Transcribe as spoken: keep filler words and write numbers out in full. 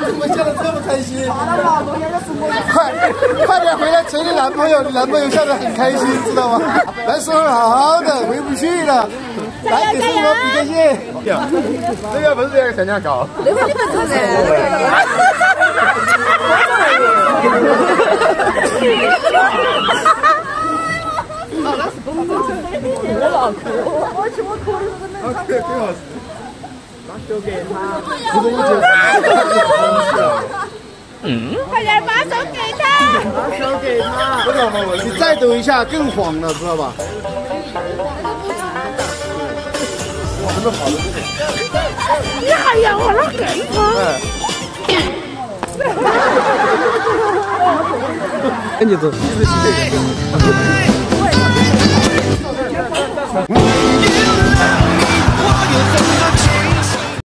怎么笑得这么开心？快快点回来催你男朋友，你男朋友笑得很开心，知道吗？来生活好好的，回不去了。来给生活比个耶！这个不是这个参加高， 这个你们做的。哦，那是公主，我老哭，我去我哭的时候真的。啊，挺好吃。把手给他。不是我觉得。嗯。快点把手给他。把手给他。 不知道吗？你再抖一下更黄了，知道吧？真的好的这个。 你还要我那给他？ 赶紧走，一直洗。